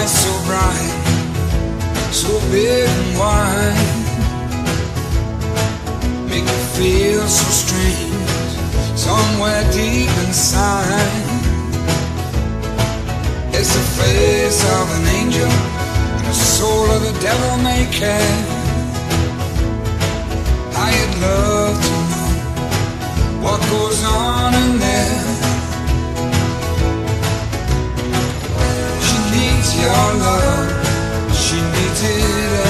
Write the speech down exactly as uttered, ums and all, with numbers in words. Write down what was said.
eyes so bright, so big and wide, make me feel so strange, somewhere deep inside. It's the face of an angel and the soul of the devil may care. I'd love to know what goes on in there. She needs your love, she needs it